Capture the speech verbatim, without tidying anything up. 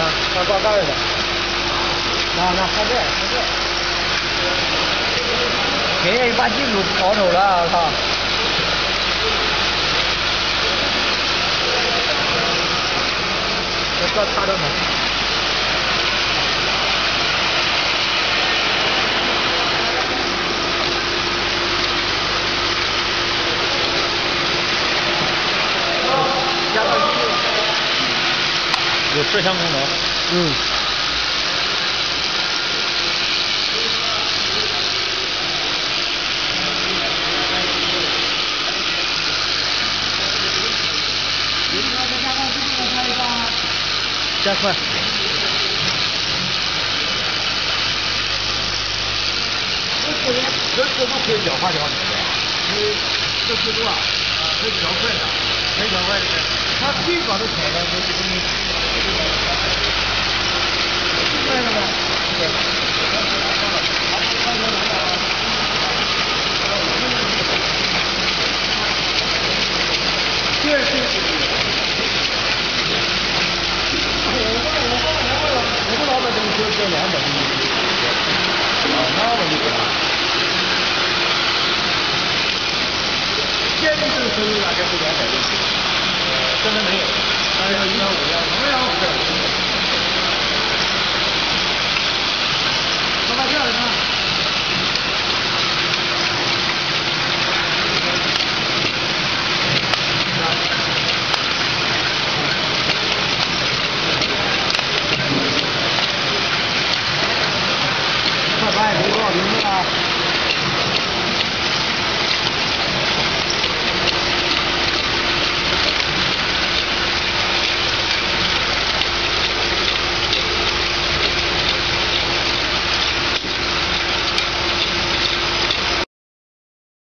啊，那挂盖的。那那还在还在。给人把技术跑走了，我操！这这插着呢。加到机了。有摄像功能。嗯。加快。这这这都可以氧化掉你的，因为这速度啊，啊，可以调快的，可以调快的。它最高的采样都是公里。快了吗？对。对对。我们老板这么说是两百公里，啊，那我就不打。现在这个收入大概是两百多，现在没有，大概一点五两，两百五。